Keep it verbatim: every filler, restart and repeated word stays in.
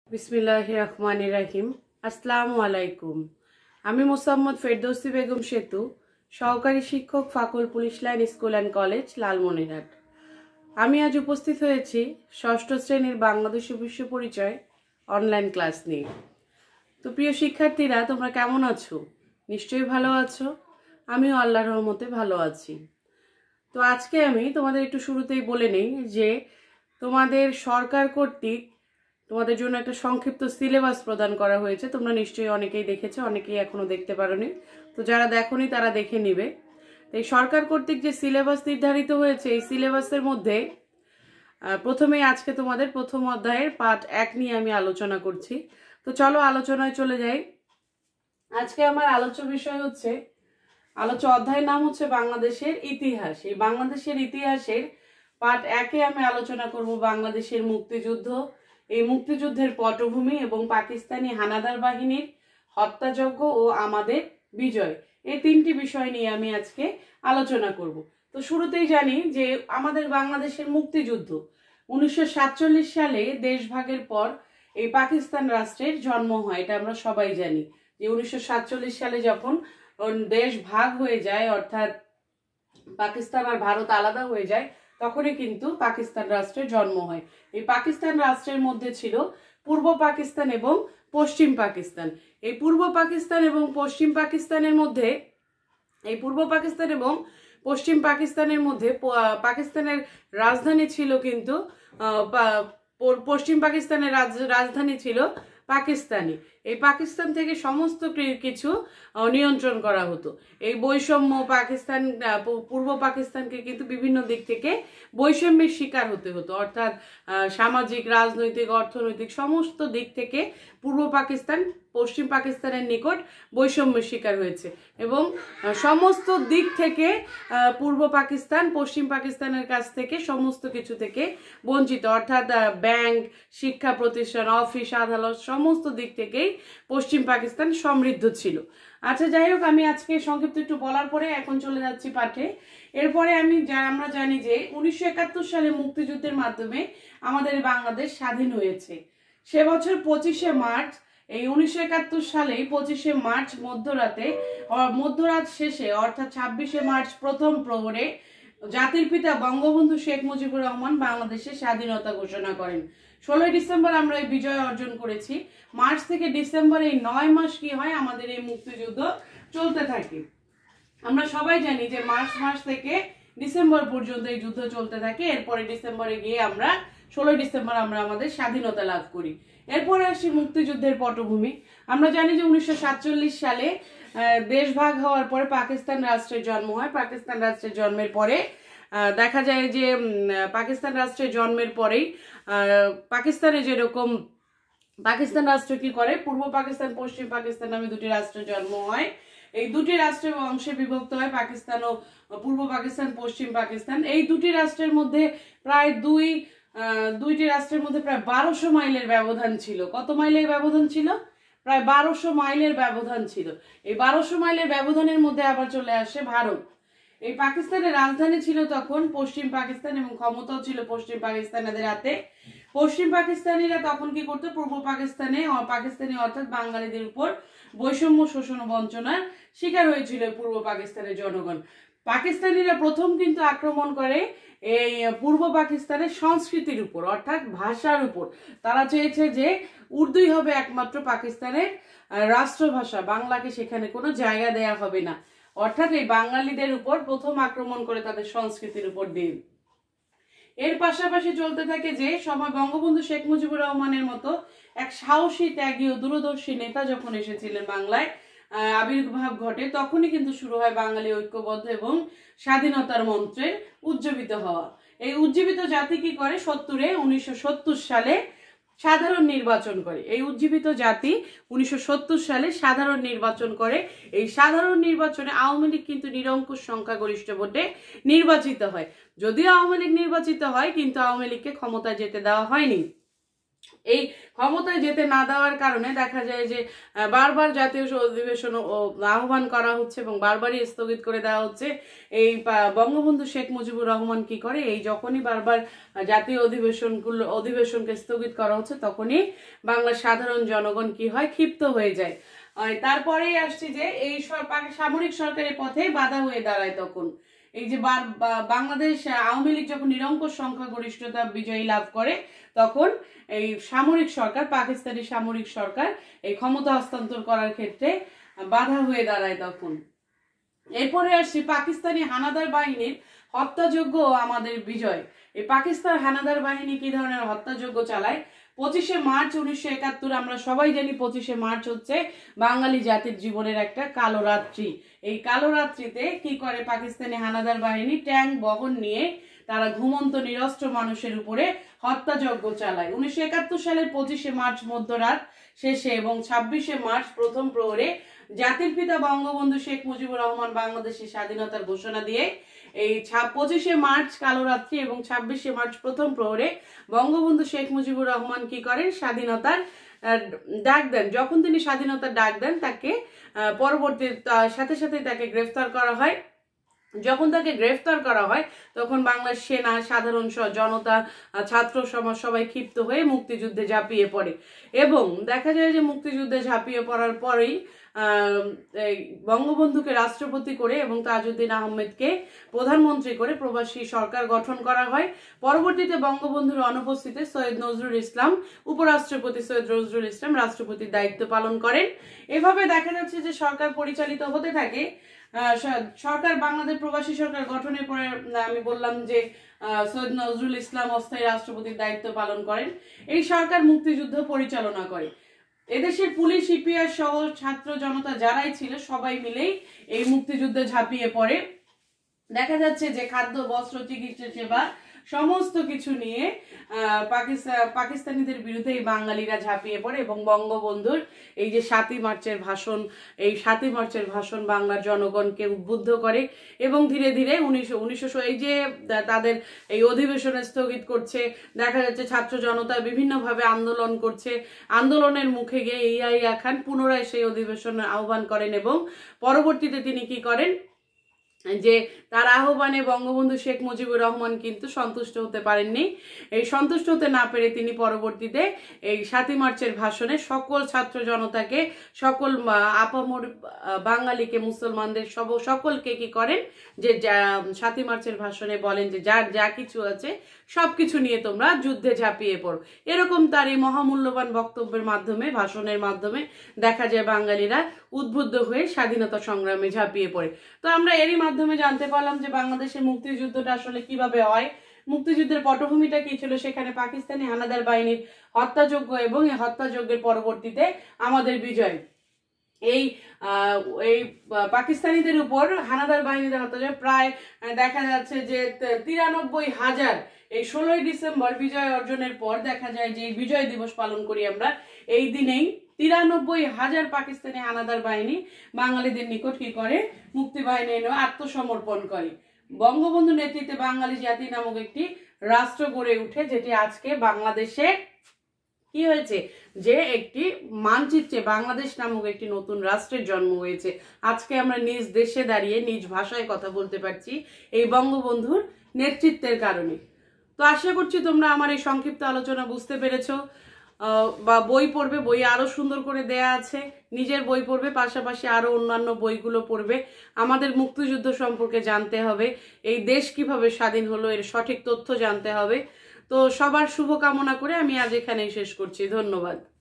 বিসমিল্লাহির রহমানির রহিম। আসসালামু আলাইকুম। আমি মোসাম্মদ ফেরদৌসী বেগম সেতু, সহকারী শিক্ষক, ফাকুল police line school and college, Lalmonirhat. আমি আজ উপস্থিত হয়েছি ষষ্ঠ শ্রেণীর বাংলাদেশি বিশ্ব পরিচয় অনলাইন ক্লাস নিয়ে। তো প্রিয় শিক্ষার্থীরা, তোমরা কেমন আছো? নিশ্চয়ই ভালো আছো। আমিও আল্লাহর রহমতে ভালো আছি। তো আজকে আমি তোমাদের একটু শুরুতেই বলে নেই যে তোমাদের সরকার কর্তৃক তোমাদের জন্য একটা সংক্ষিপ্ত সিলেবাস প্রদান করা হয়েছে। তোমরা নিশ্চয়ই অনেকেই দেখেছো, অনেকেই এখনো দেখতে পারোনি। তো যারা দেখোনি তারা দেখে নিবে। এই সরকার কর্তৃক যে সিলেবাস নির্ধারিত হয়েছে, এই সিলেবাসের মধ্যে প্রথমেই আজকে তোমাদের প্রথম অধ্যায়ের পার্ট এক নিয়ে আমি আলোচনা করছি। তো চলো আলোচনায় চলে যাই। আজকে আমার আলোচ্য বিষয় হচ্ছে, আলোচ্য অধ্যায়ের নাম হচ্ছে বাংলাদেশের ইতিহাস। এই বাংলাদেশের ইতিহাসের পার্ট একে আমি আলোচনা করব বাংলাদেশের মুক্তিযুদ্ধ, এই মুক্তিযুদ্ধের পটভূমি এবং পাকিস্তানি হানাদার বাহিনীর হত্যাযজ্ঞ ও আমাদের বিজয়, এই তিনটি বিষয় নিয়ে আমি আজকে আলোচনা করব। তো শুরুতেই জানি যে আমাদের বাংলাদেশের মুক্তিযুদ্ধ উনিশশো সাতচল্লিশ সালে দেশভাগের পর এই পাকিস্তান রাষ্ট্রের জন্ম হয়। এটা আমরা সবাই জানি যে উনিশশো সাতচল্লিশ সালে যখন দেশ ভাগ হয়ে যায়, অর্থাৎ পাকিস্তান আর ভারত আলাদা হয়ে যায়, তখনই কিন্তু পাকিস্তান রাষ্ট্রের জন্ম হয়। এই পাকিস্তান রাষ্ট্রের মধ্যে ছিল পূর্ব পাকিস্তান এবং পশ্চিম পাকিস্তান। এই পূর্ব পাকিস্তান এবং পশ্চিম পাকিস্তানের মধ্যে এই পূর্ব পাকিস্তান এবং পশ্চিম পাকিস্তানের মধ্যে পাকিস্তানের রাজধানী ছিল কিন্তু পশ্চিম পাকিস্তানের রাজধানী ছিল পাকিস্তানি। এই পাকিস্তান থেকে সমস্ত কিছু নিয়ন্ত্রণ করা হতো। এই বৈষম্য পাকিস্তান পূর্ব পাকিস্তানকে কিন্তু বিভিন্ন দিক থেকে বৈষম্যের শিকার হতে হতো, অর্থাৎ সামাজিক, রাজনৈতিক, অর্থনৈতিক সমস্ত দিক থেকে পূর্ব পাকিস্তান পশ্চিম পাকিস্তানের নিকট বৈষম্যের শিকার হয়েছে এবং সমস্ত দিক থেকে পূর্ব পাকিস্তান পশ্চিম পাকিস্তানের কাছ থেকে সমস্ত কিছু থেকে বঞ্চিত, অর্থাৎ ব্যাংক, শিক্ষা প্রতিষ্ঠান, অফিস, আদালত সমস্ত দিক থেকেই পশ্চিম পাকিস্তান সমৃদ্ধ ছিল। আচ্ছা, যাই হোক, আমি আজকে সংক্ষিপ্ত একটু বলার পরে এখন চলে যাচ্ছি পাঠে। এরপরে আমি যা আমরা জানি যে উনিশশো একাত্তর সালে মুক্তিযুদ্ধের মাধ্যমে আমাদের বাংলাদেশ স্বাধীন হয়েছে। সে বছর পঁচিশে মার্চ এই উনিশশো একাত্তর সালেই পঁচিশে মার্চ মধ্যরাতে মধ্যরাত শেষে অর্থাৎ ছাব্বিশে মার্চ প্রথম প্রহরে জাতির পিতা বঙ্গবন্ধু শেখ মুজিবুর রহমান বাংলাদেশের স্বাধীনতা ঘোষণা করেন। ষোলোই ডিসেম্বর আমরা এই বিজয় অর্জন করেছি। মার্চ থেকে ডিসেম্বর এই নয় মাস কি হয়, আমাদের এই মুক্তিযুদ্ধ চলতে থাকে। আমরা সবাই জানি যে মার্চ মাস থেকে ডিসেম্বর পর্যন্ত এই যুদ্ধ চলতে থাকে। এরপরে ডিসেম্বরে গিয়ে আমরা ষোলোই ডিসেম্বর আমরা আমাদের স্বাধীনতা লাভ করি। এরপরে আসি মুক্তিযুদ্ধের পটভূমি। আমরা জানি যে উনিশশো সাতচল্লিশ সালে দেশ ভাগ হওয়ার পরে পাকিস্তান রাষ্ট্রের জন্ম হয়। পাকিস্তান রাষ্ট্রের জন্মের পরে দেখা যায় যে পাকিস্তান রাষ্ট্রের জন্মের পরেই পাকিস্তানে যেরকম পাকিস্তান রাষ্ট্র কি করে, পূর্ব পাকিস্তান পশ্চিম পাকিস্তান নামে দুটি রাষ্ট্রের জন্ম হয়। এই দুটি রাষ্ট্রের অংশে বিভক্ত হয় পাকিস্তান ও পূর্ব পাকিস্তান, পশ্চিম পাকিস্তান। এই দুটি রাষ্ট্রের মধ্যে প্রায় দুই দুইটি রাষ্ট্রের মধ্যে প্রায় বারোশো মাইলের ব্যবধান ছিল। কত মাইলের ব্যবধান ছিল? প্রায় বারোশো মাইলের ব্যবধান ছিল। এই বারোশো মাইলের ব্যবধানের মধ্যে আবার চলে আসে ভারত। এই পাকিস্তানের রাজধানী ছিল তখন পশ্চিম পাকিস্তান এবং ক্ষমতাও ছিল পশ্চিম পাকিস্তানিদের হাতে। পশ্চিম পাকিস্তানিরা তখন কি করতো, পূর্ব পাকিস্তানে পাকিস্তানি অর্থাৎ বাঙালিদের উপর বৈষম্য, শোষণ ও বঞ্চনার শিকার হয়েছিল পূর্ব পাকিস্তানের জনগণ। পাকিস্তানিরা প্রথম কিন্তু আক্রমণ করে এই পূর্ব পাকিস্তানের সংস্কৃতির উপর, অর্থাৎ ভাষার উপর। তারা চেয়েছে যে উর্দুই হবে একমাত্র পাকিস্তানের রাষ্ট্রভাষা, বাংলাকে সেখানে কোনো জায়গা দেয়া হবে না। অর্থাৎ এই বাঙালিদের উপর প্রথম আক্রমণ করে তাদের সংস্কৃতির উপর দিয়ে। এর পাশাপাশি চলতে থাকে যে সময় বঙ্গবন্ধু শেখ মুজিবুর রহমানের মতো এক সাহসী, ত্যাগী ও দূরদর্শী নেতা যখন এসেছিলেন বাংলায়, আবির্ভাব ঘটে, তখনই কিন্তু শুরু হয় বাঙালি ঐক্যবদ্ধ এবং স্বাধীনতার মন্ত্রের উজ্জীবিত হওয়া। এই উজ্জীবিত জাতি কি করে, সত্তরে উনিশশো সত্তর সালে সাধারণ নির্বাচন করে। এই উজ্জীবিত জাতি উনিশশো সত্তর সালে সাধারণ নির্বাচন করে। এই সাধারণ নির্বাচনে আওয়ামী লীগ কিন্তু নিরঙ্কুশ সংখ্যাগরিষ্ঠ ভোটে নির্বাচিত হয়। যদিও আওয়ামী লীগ নির্বাচিত হয়, কিন্তু আওয়ামী লীগকে ক্ষমতায় যেতে দেওয়া হয়নি। এই ক্ষমতায় যেতে না দেওয়ার কারণে দেখা যায় যে বারবার জাতীয় অধিবেশন আহ্বান করা হচ্ছে এবং বারবারই স্থগিত করে দেওয়া হচ্ছে। এই বঙ্গবন্ধু শেখ মুজিবুর রহমান কি করে, এই যখনই বারবার জাতীয় অধিবেশনগুলো অধিবেশনকে স্থগিত করা হচ্ছে তখনই বাংলার সাধারণ জনগণ কি হয়, ক্ষিপ্ত হয়ে যায়। তারপরেই আসছি যে এই সামরিক সরকারের পথে বাধা হয়ে দাঁড়ায় তখন এই যে বাংলাদেশ আওয়ামী লীগ যখন নিরঙ্কুশ সংখ্যাগরিষ্ঠতা বিজয়ী লাভ করে তখন এই সামরিক সরকার, পাকিস্তানি সামরিক সরকার এই ক্ষমতা হস্তান্তর করার ক্ষেত্রে বাধা হয়ে দাঁড়ায় তখন। এরপরে আসছি পাকিস্তানি হানাদার বাহিনীর হত্যাযজ্ঞ আমাদের বিজয়। এই পাকিস্তান হানাদার বাহিনী কি ধরনের হত্যাযজ্ঞ চালায়? পঁচিশে মার্চ উনিশশো একাত্তর আমরা সবাই জানি পঁচিশে মার্চ হচ্ছে বাঙালি জাতির জীবনের একটা কালো রাত্রি। এই কালো রাত্রিতে কি করে পাকিস্তানি হানাদার বাহিনী ট্যাঙ্ক বহন নিয়ে তারা ঘুমন্ত নিরস্ত্র মানুষের উপরে হত্যাযজ্ঞ চালায়। উনিশশো একাত্তর সালের পঁচিশে মার্চ মধ্যরাত শেষে এবং ছাব্বিশে মার্চ প্রথম প্রহরে জাতির পিতা বঙ্গবন্ধু শেখ মুজিবুর রহমান বাংলাদেশের স্বাধীনতার ঘোষণা দিয়ে এই পঁচিশে মার্চ কালো রাত্রি এবং ছাব্বিশে মার্চ প্রথম প্রহরে বঙ্গবন্ধু শেখ মুজিবুর রহমান কি করেন, স্বাধীনতার ডাক দেন। যখন তিনি স্বাধীনতার ডাক দেন তাকে পরবর্তী সাথে সাথে তাকে গ্রেফতার করা হয়। যখন তাকে গ্রেফতার করা হয় তখন বাংলার সেনা, সাধারণ জনতা, ছাত্র সমাজ সবাই ক্ষিপ্ত হয়ে মুক্তিযুদ্ধে ঝাঁপিয়ে পড়ে এবং দেখা যায় যে মুক্তিযুদ্ধে ঝাঁপিয়ে পড়ার পরেই বঙ্গবন্ধুকে রাষ্ট্রপতি করে এবং তাজউদ্দিন আহমেদকে প্রধানমন্ত্রী করে প্রবাসী সরকার গঠন করা হয়। পরবর্তীতে বঙ্গবন্ধুর অনুপস্থিতিতে সৈয়দ নজরুল ইসলাম, উপরাষ্ট্রপতি সৈয়দ নজরুল ইসলাম রাষ্ট্রপতির দায়িত্ব পালন করেন। এভাবে দেখা যাচ্ছে যে সরকার পরিচালিত হতে থাকে। সরকার বাংলাদেশ প্রবাসী সরকার গঠনের পরে আমি বললাম যে সৈয়দ নজরুল ইসলাম অস্থায়ী রাষ্ট্রপতির দায়িত্ব পালন করেন। এই সরকার মুক্তিযুদ্ধ পরিচালনা করে। এদেশের পুলিশ, ইপিআর সহ ছাত্র জনতা যারাই ছিল সবাই মিলেই এই মুক্তিযুদ্ধে ঝাঁপিয়ে পড়ে। দেখা যাচ্ছে যে খাদ্য, বস্ত্র, চিকিৎসা সেবা সমস্ত কিছু নিয়ে পাকিস্তান পাকিস্তানিদের বিরুদ্ধে এই বাঙালিরা ঝাঁপিয়ে পড়ে এবং বঙ্গবন্ধুর এই যে সাতই মার্চের ভাষণ, এই সাতই মার্চের ভাষণ বাংলার জনগণকে উদ্বুদ্ধ করে এবং ধীরে ধীরে উনিশশো উনিশশো এই যে তাদের এই অধিবেশন স্থগিত করছে, দেখা যাচ্ছে ছাত্র জনতা বিভিন্নভাবে আন্দোলন করছে। আন্দোলনের মুখে গিয়ে ইয়াহিয়া খান পুনরায় সেই অধিবেশনের আহ্বান করেন এবং পরবর্তীতে তিনি কি করেন যে তার আহ্বানে বঙ্গবন্ধু শেখ মুজিবুর রহমান কিন্তু সন্তুষ্ট হতে পারেননি। এই সন্তুষ্ট হতে না পেরে তিনি পরবর্তীতে এই সাতই মার্চের ভাষণে সকল ছাত্র জনতাকে, সকল আপামর বাঙালিকে, মুসলমানদের সব সকলকে কি করেন যে সাতই মার্চের ভাষণে বলেন যে যার যা কিছু আছে সবকিছু নিয়ে তোমরা যুদ্ধে ঝাঁপিয়ে পড়ো। এরকম তার এই মহামূল্যবান বক্তব্যের মাধ্যমে, ভাষণের মাধ্যমে দেখা যায় বাঙালিরা উদ্বুদ্ধ হয়ে স্বাধীনতা সংগ্রামে ঝাঁপিয়ে পড়ে। তো আমরা এরই মাধ্যমে জানতে পারলাম যে বাংলাদেশের মুক্তিযুদ্ধটা আসলে কিভাবে হয়, মুক্তিযুদ্ধের পটভূমিটা কি ছিল, সেখানে পাকিস্তানি হানাদার বাহিনীর হত্যাযজ্ঞ এবং এই হত্যাযজ্ঞের পরবর্তীতে আমাদের বিজয়। এই এই পাকিস্তানিদের উপর হানাদার বাহিনীদের হত্যাযজ্ঞ প্রায় দেখা যাচ্ছে যে তিরানব্বই হাজার এই ষোলোই ডিসেম্বর বিজয় অর্জনের পর দেখা যায় যে বিজয় দিবস পালন করি আমরা। এই দিনেই তিরানব্বই হাজার পাকিস্তানি হানাদার বাহিনী বাঙালিদের নিকট কি করে, মুক্তি বাহিনী আত্মসমর্পণ করে। বঙ্গবন্ধু নেতৃত্বে বাঙালি জাতি নামক একটি রাষ্ট্র গড়ে উঠে, যেটি আজকে বাংলাদেশে কি হয়েছে যে একটি মানচিত্রে বাংলাদেশ নামক একটি নতুন রাষ্ট্রের জন্ম হয়েছে। আজকে আমরা নিজ দেশে দাঁড়িয়ে নিজ ভাষায় কথা বলতে পারছি এই বঙ্গবন্ধুর নেতৃত্বের কারণে। তো আশা করছি তোমরা আমার এই সংক্ষিপ্ত আলোচনা বুঝতে পেরেছো বা বই পড়বে, বই আরো সুন্দর করে দেয়া আছে, নিজের বই পড়বে, পাশাপাশি আরো অন্যান্য বইগুলো পড়বে। আমাদের মুক্তিযুদ্ধ সম্পর্কে জানতে হবে, এই দেশ কিভাবে স্বাধীন হলো এর সঠিক তথ্য জানতে হবে। তো সবার শুভকামনা করে আমি আজ এখানেই শেষ করছি। ধন্যবাদ।